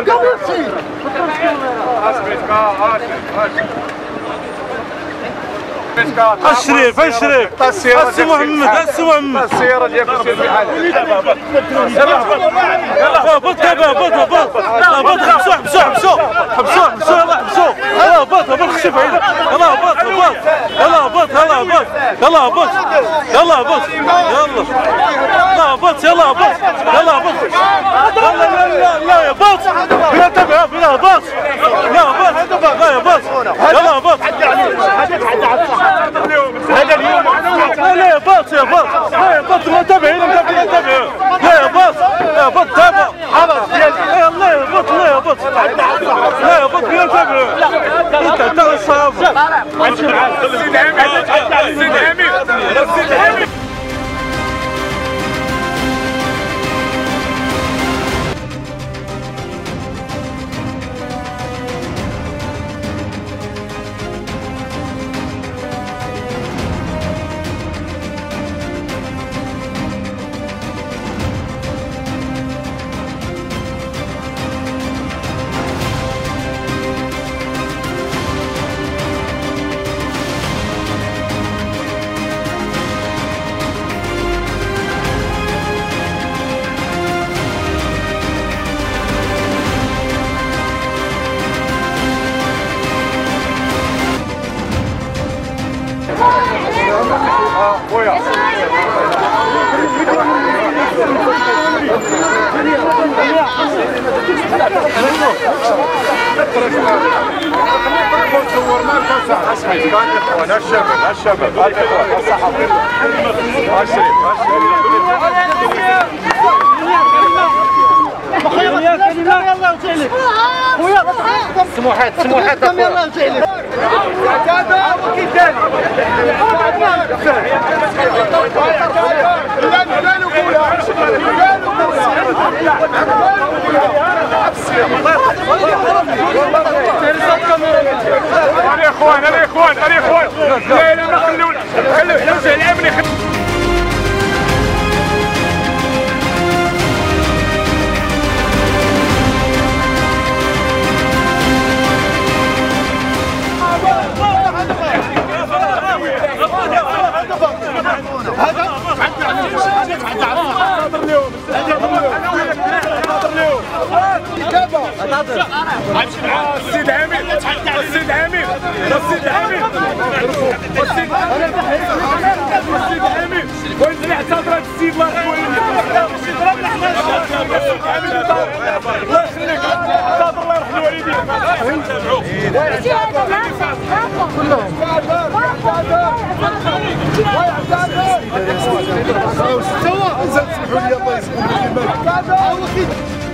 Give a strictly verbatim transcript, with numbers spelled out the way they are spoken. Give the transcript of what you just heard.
الشريف الشريف السي محمد السي محمد السياره ديالك في حالها يلا هبط دابا هبط هبط هبط حبسوا حبسوا حبسوا حبسوا حبسوا يلا حبسوا يلا هبط هبط خشي بعيد يلا هبط هبط يلا هبط يلا هبط يلا هبط يلا هبط يلا هبط يلا هبط يلا هبط لا لا لا لا هبط بلا تبع بلا هبط لا هبط لا هبط يلا هبط هذا اليوم لا لا باص يا باص لا باص ما تابعين ما تابعين لا باص لا باص تابع خلاص يلا الله يبط الله يبط لا يبط يا تابع انت انت الصواب سيد امين سيد امين سيد امين خويا تصور ما كان اسمعي كان اخوان الشباب الشباب الاخوان الصحفي الشريف خويا كلمه الله يجعلك خويا سموحات سموحات الله يجعلك هذا وكيل ثاني انا اخوان انا اخوان انا اخوان لا لا ما خلونا خلوا حلوزه الامن السيد امين السيد امين السيد امين السيد امين وانت اللي اعتذر هذا السيد الله الله يخليك اعتذر الله يرحم الوالدين كلهم سوا سمحوا لي الله يسلمك